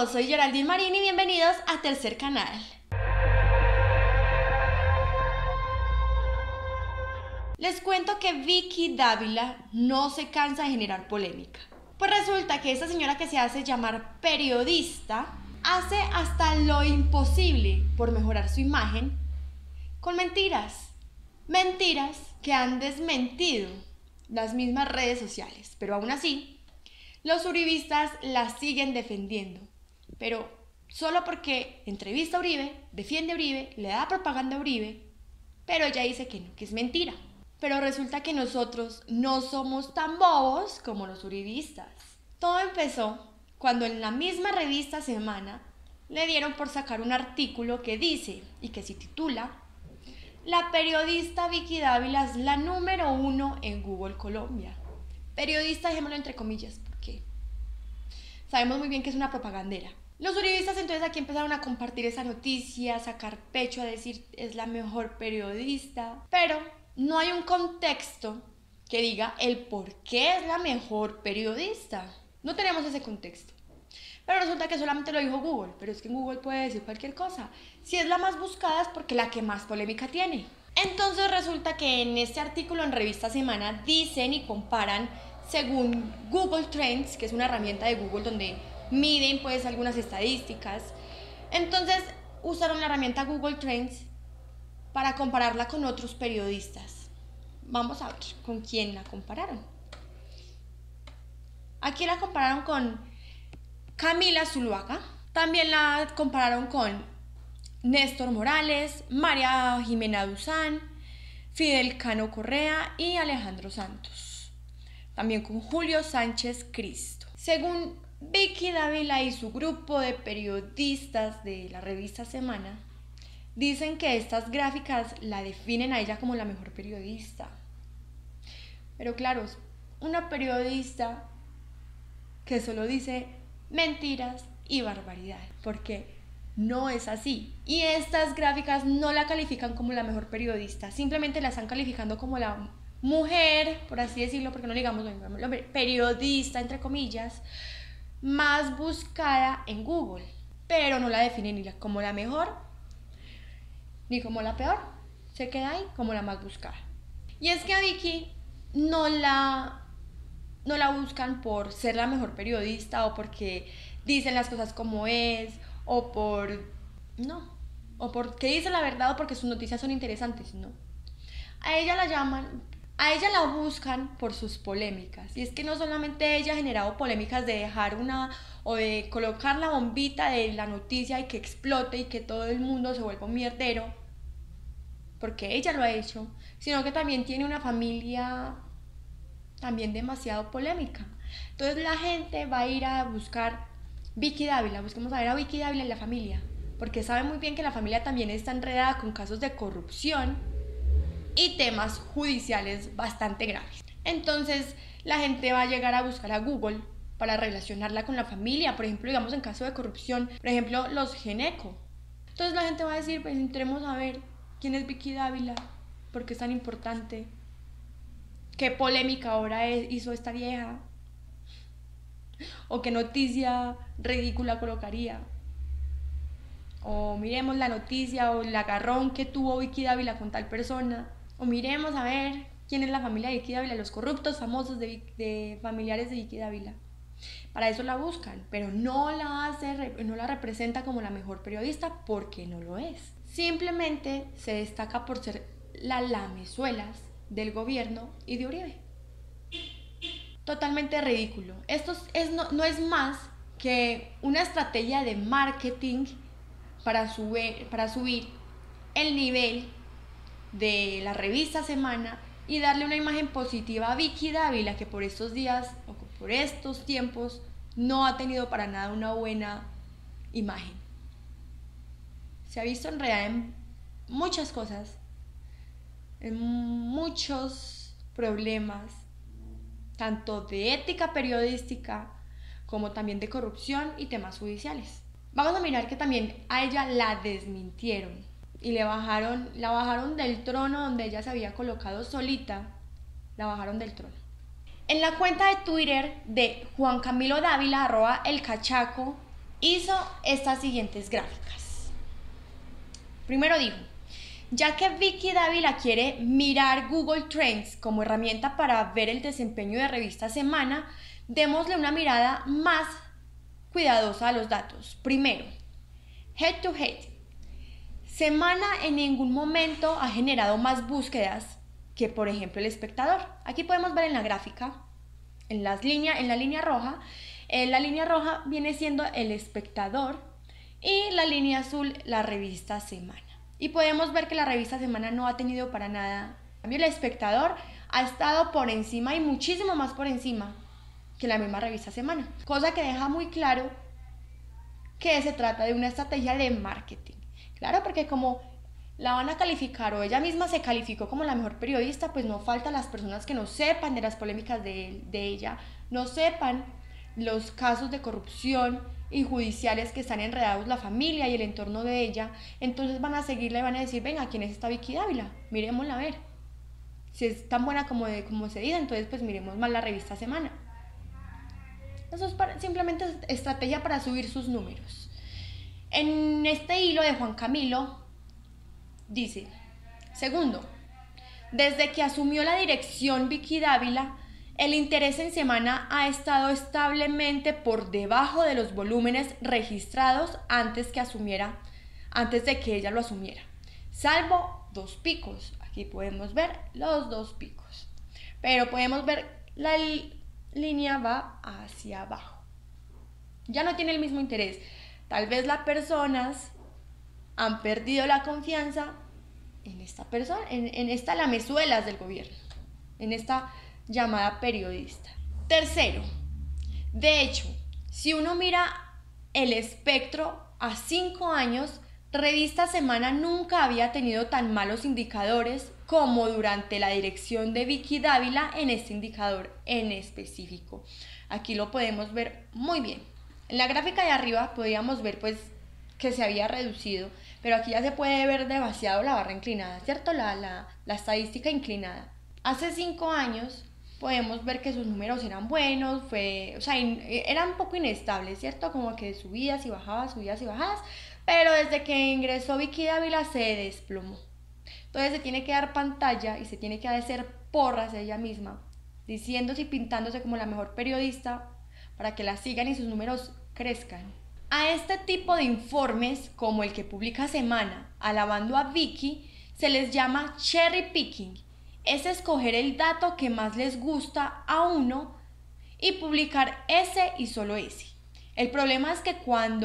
todos, soy Geraldine Marín y bienvenidos a Tercer Canal. Les cuento que Vicky Dávila no se cansa de generar polémica. Pues resulta que esta señora que se hace llamar periodista hace hasta lo imposible por mejorar su imagen con mentiras. Mentiras que han desmentido las mismas redes sociales, pero aún así los uribistas las siguen defendiendo, pero solo porque entrevista a Uribe, defiende a Uribe, le da propaganda a Uribe, pero ella dice que no, que es mentira. Pero resulta que nosotros no somos tan bobos como los uribistas. Todo empezó cuando en la misma revista Semana le dieron por sacar un artículo que dice, y que se titula, "La periodista Vicky Dávila es la número 1 en Google Colombia". Periodista, dejémoslo entre comillas, porque sabemos muy bien que es una propagandera. Los uribistas entonces aquí empezaron a compartir esa noticia, a sacar pecho, a decir es la mejor periodista, pero no hay un contexto que diga el por qué es la mejor periodista. No tenemos ese contexto. Pero resulta que solamente lo dijo Google, pero es que en Google puede decir cualquier cosa. Si es la más buscada es porque la que más polémica tiene. Entonces resulta que en este artículo en Revista Semana dicen y comparan según Google Trends, que es una herramienta de Google donde miden pues algunas estadísticas. Entonces usaron la herramienta Google Trends para compararla con otros periodistas. Vamos a ver con quién la compararon. Aquí la compararon con Camila Zuluaga, también la compararon con Néstor Morales, María Jimena Duzán, Fidel Cano Correa y Alejandro Santos. También con Julio Sánchez Cristo. Según Vicky Dávila y su grupo de periodistas de la revista Semana, dicen que estas gráficas la definen a ella como la mejor periodista. Pero claro, una periodista que solo dice mentiras y barbaridades, porque no es así. Y estas gráficas no la califican como la mejor periodista, simplemente la están calificando como la mujer, por así decirlo, porque no digamos periodista, entre comillas, más buscada en Google, pero no la definen ni como la mejor ni como la peor, se queda ahí como la más buscada. Y es que a Vicky no la buscan por ser la mejor periodista o porque dicen las cosas como es o porque dice la verdad o porque sus noticias son interesantes, no. A ella la buscan por sus polémicas. Y es que no solamente ella ha generado polémicas de dejar o de colocar la bombita de la noticia y que explote y que todo el mundo se vuelva un mierdero, porque ella lo ha hecho, sino que también tiene una familia también demasiado polémica. Entonces la gente va a ir a buscar Vicky Dávila, busquemos a ver a Vicky Dávila en la familia, porque sabe muy bien que la familia también está enredada con casos de corrupción y temas judiciales bastante graves. Entonces la gente va a llegar a buscar a Google para relacionarla con la familia, por ejemplo, digamos en caso de corrupción, por ejemplo, los Geneco. Entonces la gente va a decir, pues entremos a ver quién es Vicky Dávila, por qué es tan importante, qué polémica ahora hizo esta vieja, o qué noticia ridícula colocaría, o miremos la noticia o el agarrón que tuvo Vicky Dávila con tal persona, o miremos a ver quién es la familia de Vicky Dávila, los corruptos famosos de familiares de Vicky Dávila. Para eso la buscan, pero no la representa como la mejor periodista porque no lo es. Simplemente se destaca por ser la lamezuelas del gobierno y de Uribe. Totalmente ridículo. Esto no es más que una estrategia de marketing para subir el nivel de la revista Semana y darle una imagen positiva a Vicky Dávila, que por estos días o por estos tiempos no ha tenido para nada una buena imagen. Se ha visto enredada en muchas cosas, en muchos problemas, tanto de ética periodística como también de corrupción y temas judiciales. Vamos a mirar que también a ella la desmintieron y la bajaron del trono donde ella se había colocado solita, la bajaron del trono. En la cuenta de Twitter de Juan Camilo Dávila, @elcachaco, hizo estas siguientes gráficas. Primero dijo, ya que Vicky Dávila quiere mirar Google Trends como herramienta para ver el desempeño de Revista Semana, démosle una mirada más cuidadosa a los datos. Primero, head to head. Semana en ningún momento ha generado más búsquedas que, por ejemplo, El Espectador. Aquí podemos ver en la gráfica, en la línea roja, la línea roja viene siendo El Espectador y la línea azul la Revista Semana. Y podemos ver que la Revista Semana no ha tenido para nada. En cambio, El Espectador ha estado por encima y muchísimo más por encima que la misma Revista Semana. Cosa que deja muy claro que se trata de una estrategia de marketing. Claro, porque como la van a calificar o ella misma se calificó como la mejor periodista, pues no faltan las personas que no sepan de las polémicas de ella, no sepan los casos de corrupción y judiciales que están enredados la familia y el entorno de ella. Entonces van a seguirla y van a decir, venga, ¿quién es esta Vicky Dávila? Miremosla a ver. Si es tan buena como se dice, entonces pues miremos más la Revista Semana. Eso es simplemente estrategia para subir sus números. En este hilo de Juan Camilo dice, segundo, desde que asumió la dirección Vicky Dávila, el interés en Semana ha estado establemente por debajo de los volúmenes registrados antes de que ella lo asumiera, salvo 2 picos. Aquí podemos ver los 2 picos, pero podemos ver la línea va hacia abajo. Ya no tiene el mismo interés. Tal vez las personas han perdido la confianza en esta persona, en esta lamezuelas del gobierno, en esta llamada periodista. Tercero, de hecho, si uno mira el espectro a 5 años, Revista Semana nunca había tenido tan malos indicadores como durante la dirección de Vicky Dávila en este indicador en específico. Aquí lo podemos ver muy bien. En la gráfica de arriba podíamos ver pues que se había reducido, pero aquí ya se puede ver demasiado la barra inclinada, ¿cierto? La estadística inclinada. Hace 5 años podemos ver que sus números eran buenos, eran un poco inestables, ¿cierto? Como que subidas y bajadas, pero desde que ingresó Vicky Dávila se desplomó. Entonces se tiene que dar pantalla y se tiene que hacer porras a ella misma, diciéndose y pintándose como la mejor periodista para que la sigan y sus números crezcan. A este tipo de informes, como el que publica Semana, alabando a Vicky, se les llama cherry picking. Es escoger el dato que más les gusta a uno y publicar ese y solo ese. El problema es que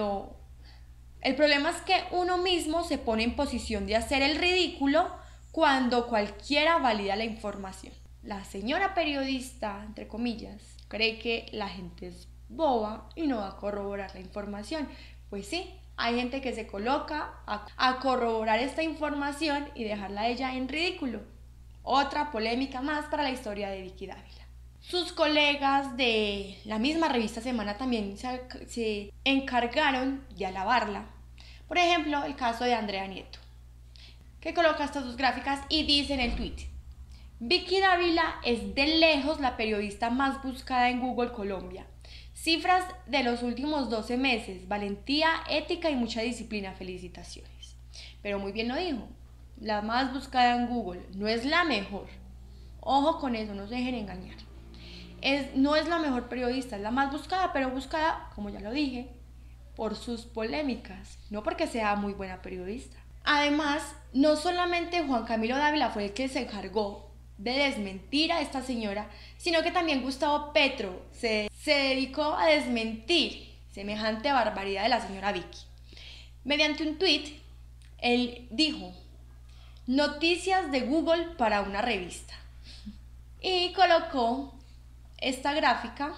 uno mismo se pone en posición de hacer el ridículo cuando cualquiera valida la información. La señora periodista, entre comillas, cree que la gente es boba y no va a corroborar la información. Pues sí, hay gente que se coloca a corroborar esta información y dejarla a ella en ridículo. Otra polémica más para la historia de Vicky Dávila. Sus colegas de la misma Revista Semana también se encargaron de alabarla. Por ejemplo, el caso de Andrea Nieto, que coloca estas 2 gráficas y dice en el tweet: Vicky Dávila es de lejos la periodista más buscada en Google Colombia. Cifras de los últimos 12 meses, valentía, ética y mucha disciplina, felicitaciones. Pero muy bien lo dijo, la más buscada en Google, no es la mejor. Ojo con eso, no se dejen engañar. No es la mejor periodista, es la más buscada, pero buscada, como ya lo dije, por sus polémicas, no porque sea muy buena periodista. Además, no solamente Juan Camilo Dávila fue el que se encargó de desmentir a esta señora, sino que también Gustavo Petro se dedicó a desmentir semejante barbaridad de la señora Vicky. Mediante un tuit, él dijo: noticias de Google para una revista. Y colocó esta gráfica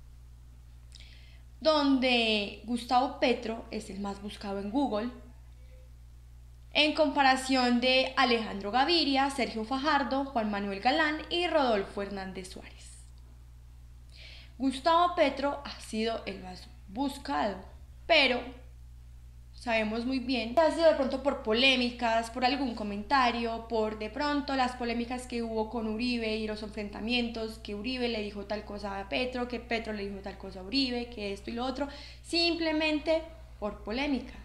donde Gustavo Petro es el más buscado en Google, en comparación de Alejandro Gaviria, Sergio Fajardo, Juan Manuel Galán y Rodolfo Hernández Suárez. Gustavo Petro ha sido el más buscado, pero sabemos muy bien que ha sido de pronto por polémicas, por algún comentario, por de pronto las polémicas que hubo con Uribe y los enfrentamientos, que Uribe le dijo tal cosa a Petro, que Petro le dijo tal cosa a Uribe, que esto y lo otro, simplemente por polémicas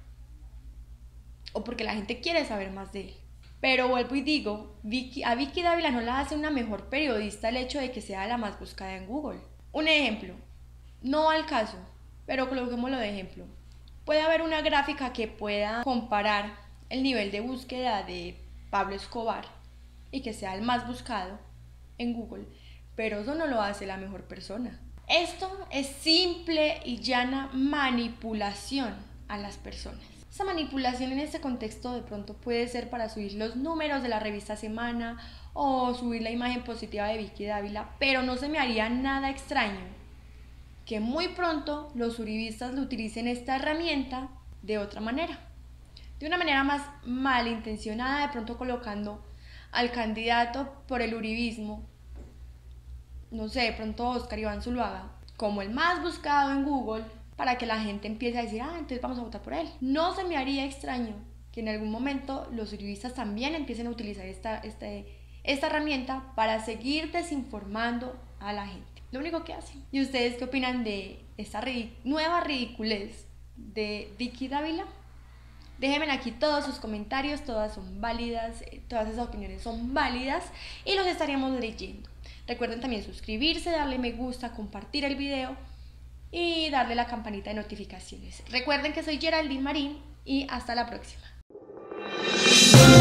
o porque la gente quiere saber más de él. Pero vuelvo y digo, a Vicky Dávila no la hace una mejor periodista el hecho de que sea la más buscada en Google. Un ejemplo, no al caso, pero coloquémoslo de ejemplo. Puede haber una gráfica que pueda comparar el nivel de búsqueda de Pablo Escobar y que sea el más buscado en Google, pero eso no lo hace la mejor persona. Esto es simple y llana manipulación a las personas. Esa manipulación en este contexto de pronto puede ser para subir los números de la revista Semana o subir la imagen positiva de Vicky Dávila, pero no se me haría nada extraño que muy pronto los uribistas lo utilicen esta herramienta de otra manera, de una manera más malintencionada, de pronto colocando al candidato por el uribismo, no sé, de pronto Oscar Iván Zuluaga, como el más buscado en Google, para que la gente empiece a decir, entonces vamos a votar por él. No se me haría extraño que en algún momento los uribistas también empiecen a utilizar esta herramienta para seguir desinformando a la gente. Lo único que hacen. ¿Y ustedes qué opinan de esta nueva ridiculez de Vicky Dávila? Déjenme aquí todos sus comentarios, todas son válidas, todas esas opiniones son válidas y los estaríamos leyendo. Recuerden también suscribirse, darle me gusta, compartir el video y darle la campanita de notificaciones. Recuerden que soy Geraldine Marín y hasta la próxima.